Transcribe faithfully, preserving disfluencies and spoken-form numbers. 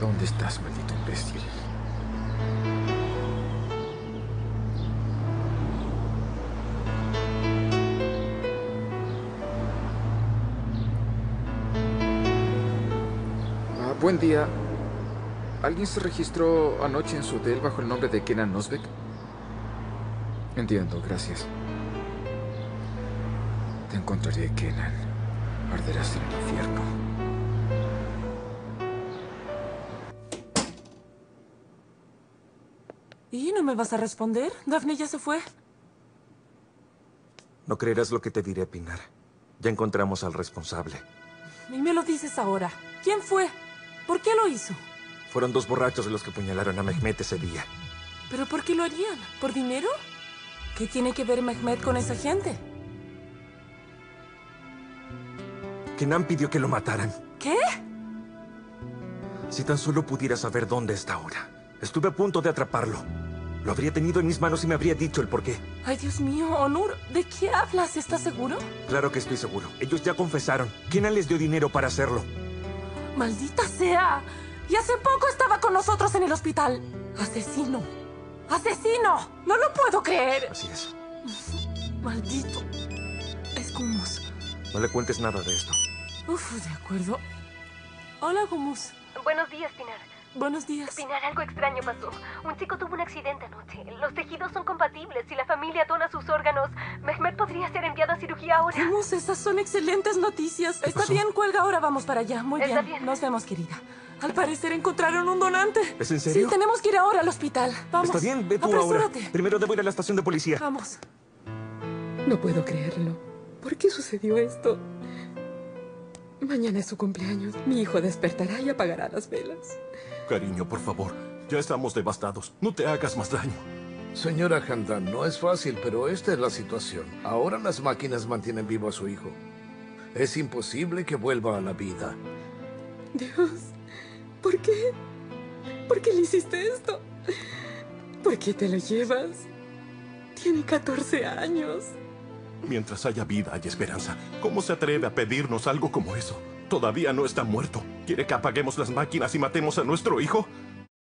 ¿Dónde estás, maldito imbécil? Ah, buen día. ¿Alguien se registró anoche en su hotel bajo el nombre de Kenan Nosbeck? Entiendo, gracias. Te encontraré, Kenan. Arderás en el infierno. ¿Y no me vas a responder? Daphne ya se fue. No creerás lo que te diré, Pinar. Ya encontramos al responsable. Y me lo dices ahora. ¿Quién fue? ¿Por qué lo hizo? Fueron dos borrachos los que apuñalaron a Mehmet ese día. ¿Pero por qué lo harían? ¿Por dinero? ¿Qué tiene que ver Mehmet con esa gente? Kenan pidió que lo mataran. ¿Qué? Si tan solo pudiera saber dónde está ahora. Estuve a punto de atraparlo. Lo habría tenido en mis manos y me habría dicho el porqué. Ay, Dios mío, Onur, ¿de qué hablas? ¿Estás seguro? Claro que estoy seguro. Ellos ya confesaron. Kenan les dio dinero para hacerlo. ¡Maldita sea! Y hace poco estaba con nosotros en el hospital. ¡Asesino! ¡Asesino! ¡No lo puedo creer! Así es. Maldito. Es Gumus. No le cuentes nada de esto. Uf, de acuerdo. Hola, Gumus. Buenos días, Pinar. Buenos días. Pinar, algo extraño pasó. Un chico tuvo un accidente anoche. Los tejidos son compatibles. Si la familia dona sus órganos, Mehmet podría ser enviado a cirugía ahora. Gumus, esas son excelentes noticias. Está pasó? bien, cuelga ahora. Vamos para allá. Muy Está bien. bien. Nos vemos, querida. Al parecer encontraron un donante. ¿Es en serio? Sí, tenemos que ir ahora al hospital. Vamos. Está bien, ve tú Apresúrate. ahora. Primero debo ir a la estación de policía. Vamos. No puedo creerlo. ¿Por qué sucedió esto? Mañana es su cumpleaños. Mi hijo despertará y apagará las velas. Cariño, por favor. Ya estamos devastados. No te hagas más daño. Señora Handan, no es fácil, pero esta es la situación. Ahora las máquinas mantienen vivo a su hijo. Es imposible que vuelva a la vida. Dios, ¿por qué? ¿Por qué le hiciste esto? ¿Por qué te lo llevas? Tiene catorce años. Mientras haya vida, hay esperanza. ¿Cómo se atreve a pedirnos algo como eso? Todavía no está muerto. ¿Quiere que apaguemos las máquinas y matemos a nuestro hijo?